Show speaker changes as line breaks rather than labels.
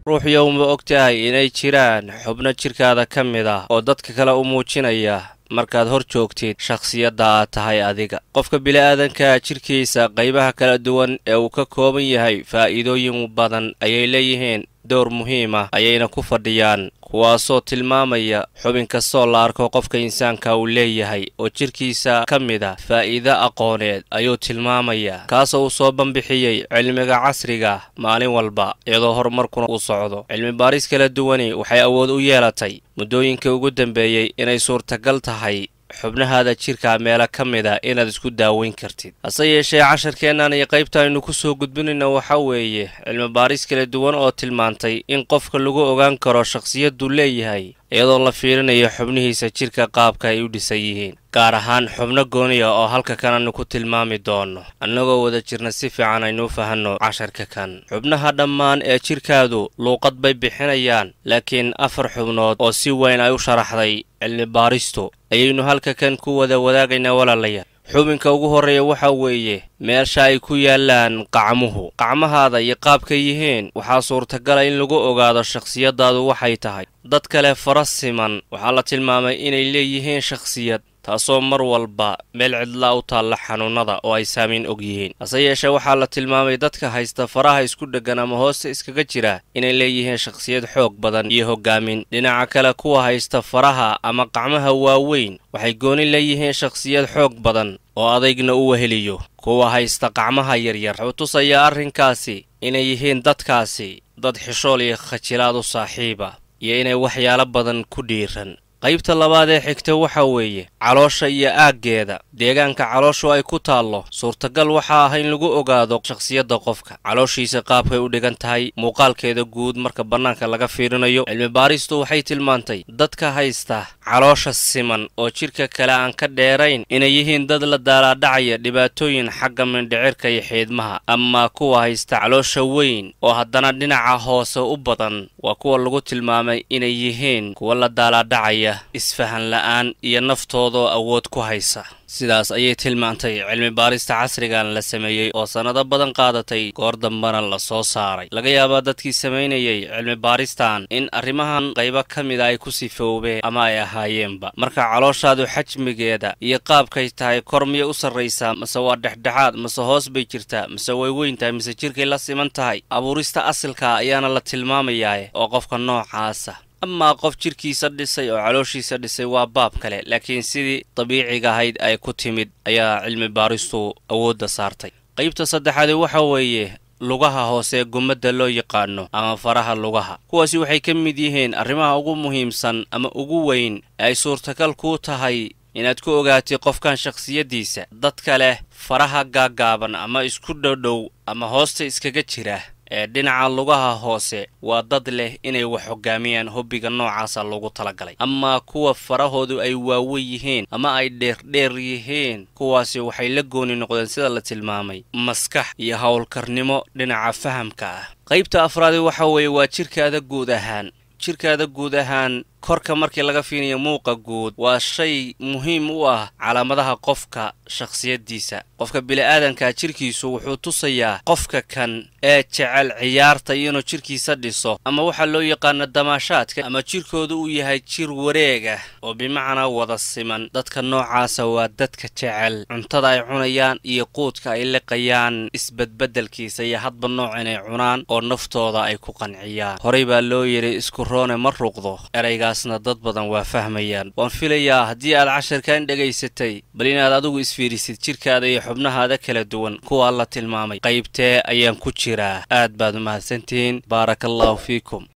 ruux yowma ogtahay inay jiraan xubno jirkaada ka mid ah oo dadka kale u muujinaya markaad hor joogtid shakhsiyadda aad tahay adiga. qofka bini'aadanka jirkiisa qaybaha kala duwan ee uu ka kooban yahay faa'iidooyin badan ayay leeyihiin, door muhiim ah ayayna ku fadhiyaan, kuwaasoo tilmaamaya xubin kastoo la arko qofka insaanka uu leeyahay oo jirkiisa ka mid ah faa'iido aqooneed ayuu tilmaamaya, kaasoo uu soo banbixiyey cilmiga casriga maalin walba iyadoo horumarkuna uu socdo. cilmi baaris kala duwani waxay awood u yeelatay muddooyinka ugu dambeeyey inay suurtagal tahay xubnahaada jirka meela ka mid ah inaad isku daaweyn kartid. hase yeeshee casharkeennan iyo qaybta aynu ku soo gudbinayna waxaa weeye cilmi baaris kala duwan oo tilmaantay in qofka lagu ogaan karo shakhsiyaddu leeyahay iyadoo la fiirinayo xubnihiisa jirka qaabka ay u dhisan yihiin, gaar ahaan xubno gooniya oo halka kan aanu ku tilmaami doono annagoo wada jirna si fiican aynu fahanno casharka kan. xubnaha dhammaan ee jirkaadu luuqad bay bixinayaan, laakiin 4 xubnood oo si weyn ay u sharaxday cilmi baaristu ayaynu halka kan ku wada wadaagaynaa walaalayaal. xubinka ugu horreeya waxaa weeye meesha ay ku yaallaan qacmuhu. qacmahaada iyo qaabka yihiin waxaa suurtagala in lagu ogaado shakhsiyaddaadu waxay tahay. dad kale fara siman waxaa la tilmaamay inay leeyihiin shakhsiyad, taasoo mar walba meel cidlaa u taalla xanuunnada oo ay saamayn og yihiin. hase yeeshee waxaa la tilmaamay dadka haysta faraha isku dheggan ama hoosta iskaga jira inay leeyihiin shakhsiyad xoog badan iyo hoggaamin. dhinaca kale kuwa haysta faraha ama qacmaha waaweyn waxay gooni leeyihiin shakhsiyad xoog badan oo adaygna u weheliyo. kuwa haysta qacmaha yaryar wuxuu tusayaa arrinkaasi inay yihiin dadkaasi dad xishool iyo khajilaad u saaxiiba iyo inay waxyaalo badan ku dhiiran. qaybta labaad ee xigta waxaa weeye caloosha iyo aaggeeda. deegaanka calooshu ay ku taallo suurtagal waxaa ah in lagu ogaado shakhsiyadda qofka. calooshiisa qaabkay u dhigan tahay, muuqaalkeeda guud marka bannaanka laga fiirinayo. cilmi baaristu waxay tilmaantay dadka haysta caloosha siman oo jidhka kale aan ka dheerayn inay yihiin dad la daalaadhacaya dhibaatooyin xagga mindhicirka iyo xiidmaha. ama kuwa haysta caloosha weyn oo haddana dhinaca hoose u badan waa kuwa lagu tilmaamay inay yihiin kuwa la daalaadhacaya isfahan la'aan iyo naftoodoo awood ku haysa. sidaas ayay tilmaantay cilmi baarista casrigan la sameeyey oo sannado badan qaadatay, goor dambana la soo saaray. laga yaabaa dadkii samaynayay cilmi baaristan in arrimahan qaybo ka mida ay ku sifoobeen ama ay ahaayeenba. marka calooshaadu xajmigeeda iyo qaabkay tahay kor miyay u sarraysaa, mase waa dhexdhexaad, mase hoos bay jirtaa, mase way weyn tahay, mase jirkay la siman tahay. abuurista asalka ayaana la tilmaamayaa oo qofka noocaasa. amaa qof jirkiisa dhisay oo calooshiisa dhisay waa baab kale, laakiin sidii dabiiciga ahayd ay ku timid ayaa cilmi baaristu awoodda saartay. qaybta saddexaad waxa weeye lugaha hoose gumadda loo yaqaano ama faraha lugaha. kuwaasi waxay ka mid yihiin arrimaha ugu muhiimsan ama ugu weyn ee ay suurtagal ku tahay inaad ku ogaatid qofkan shakhsiyaddiisa. dadka leh faraha gaagaaban ama isku dhowdhow ama hoosta iskaga jira ee dhinaca lugaha hoose waa dad leh inay wax hoggaamiyaan hobbiga noocaasa loogu talagalay. ama kuwa farahoodu ay waaweyn yihiin ama ay dheerdheer yihiin, kuwaasi waxay la gooni noqdeen sida la tilmaamay maskax iyo howlkarnimo dhinaca fahamka ah. qaybta afraad waxa weeye waa jirkaada guud ahaan. jirkaada guud ahaan korka markii laga fiiriyo muuqa guud waa shay muhiim u ah calaamadaha qofka shakhsiyaddiisa. qofka bini'aadanka jirkiisu wuxuu tusayaa qofka kan ee jecel ciyaarta inuu jirkiisa dhiso ama waxaa loo yaqaano damaashaadka, ama jirkoodu uu yahay jir wareega oo bimacnaa wada siman. dadka noocaasa waa dadka jecel cuntada ay cunayaan iyo quudka ay liqayaan isbadbeddelkiisa iyo hadba nooc inay cunaan oo naftooda ay ku qanciyaan. horey baa loo yidhi isku roone ma ruqdo. eraygaasna dad badan waa fahmayaan. waan filayaa haddii aad casharkan dhegaysatay bal inaad adigu isfiirisid jirkaada iyo xubnahaada kala duwan kuwa la tilmaamay qaybtee ayaan ku jiraa. aad baad u mahadsantihiin. baarakallahu fiikum.